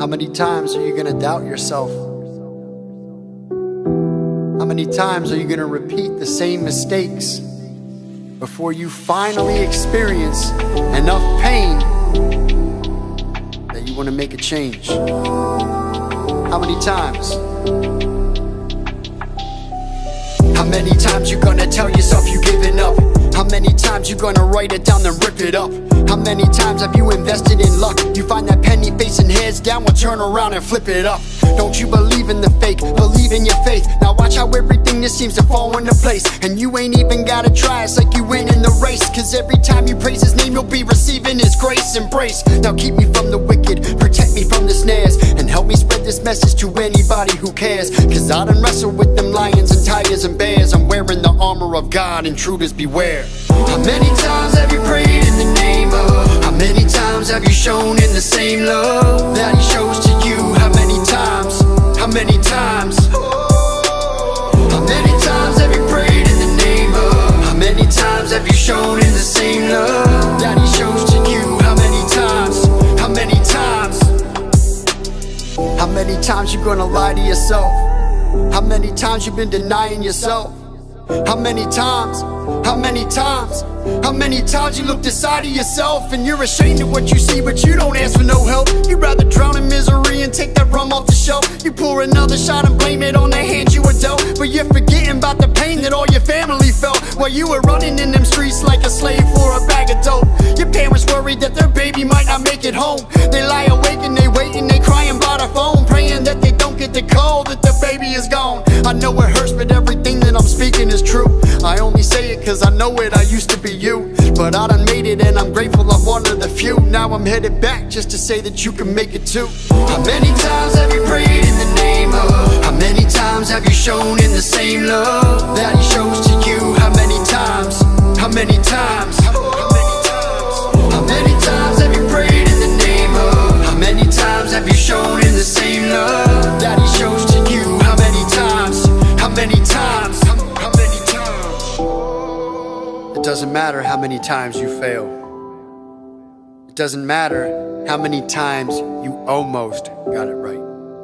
many times are you going to doubt yourself? How many times are you going to repeat the same mistakes before you finally experience enough pain that you want to make a change? How many times? How many times you gonna tell yourself you giving up? How many times you gonna write it down then rip it up? How many times have you invested in luck? You find that penny facing heads down, will turn around and flip it up. Don't you believe in the fake, believe in your faith. Now watch how everything just seems to fall into place. And you ain't even gotta try, it's like you win in the race. Cause every time you praise his name, you'll be receiving his grace. Embrace, now keep me from the wicked, protect me from the snares, and help me spread this message to anybody who cares. Cause I done wrestled with them lions and tigers and bears. I'm wearing the armor of God, intruders beware. How many times have you prayed in the name of? How many times have you shown in the same love that he shows to you? How many times? How many times? How many times have you prayed in the name of? How many times have you shown in the same love that he shows to you? How many times? How many times? How many times you gonna lie to yourself? How many times you been denying yourself? How many times? How many times? How many times you looked inside of yourself and you're ashamed of what you see, but you don't ask for no help? You'd rather drown in misery and take that rum off the shelf. You pour another shot and blame it on the hand you were dealt, but you're forgetting about the pain that all your family felt while you were running in them streets like a slave for a bag of dope. Your parents worried that their baby might not make it home. They lie awake and they wait and they crying by the phone, praying that they don't get the call that the baby is gone. I know it hurts, but everything that I'm speaking is true. I only say it cause I know it, I used to be you, but I done made it and I'm grateful I'm one of the few. Now I'm headed back just to say that you can make it too. How many times have you prayed in the name of? How many times have you shown in the same love that he shows to you? How many times? How many times? How many times have you prayed in the name of? How many times have you shown in the same love that he shows to you? How many times? How many times? How many times? It doesn't matter how many times you fail. It doesn't matter how many times you almost got it right.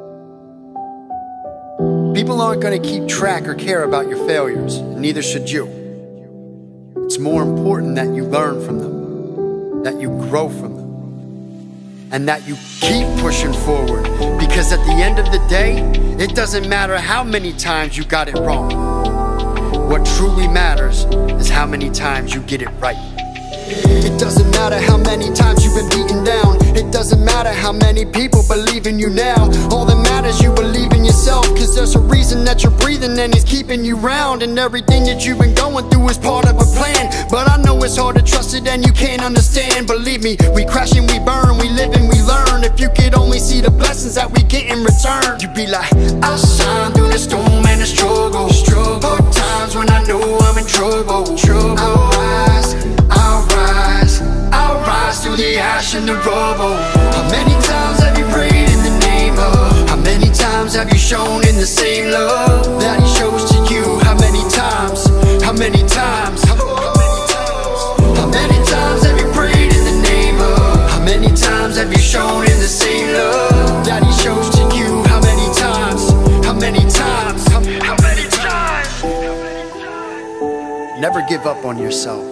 People aren't going to keep track or care about your failures, and neither should you. It's more important that you learn from them, that you grow from them, and that you keep pushing forward. Because at the end of the day, it doesn't matter how many times you got it wrong. What truly matters is how many times you get it right. It doesn't matter how many times you've been beaten down. It doesn't matter how many people believe in you now. All that matters, you believe in yourself. Cause there's a reason that you're breathing and he's keeping you round. And everything that you've been going through is part of a plan. But I know it's hard to trust it and you can't understand. Believe me, we crash and we burn, we live and we learn. If you could only see the blessings that we get in return, you'd be like, I'll shine through the storm and the struggle. Hard times when I know I'm in trouble. I'll rise, I'll rise, I'll rise through the ash and the rubble. How many times have you prayed in the name of? How many times have you shown in the same love that he shows to you? How many times? How many times? How many times have you prayed in the name of? How many times have you shown in the same love that he shows to you? How many times? How many times? How many times? Never give up on yourself.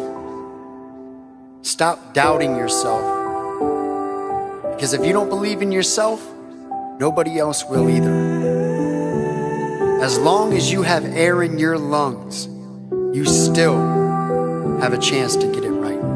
Stop doubting yourself. Because if you don't believe in yourself, nobody else will either. As long as you have air in your lungs, you still have a chance to get it right.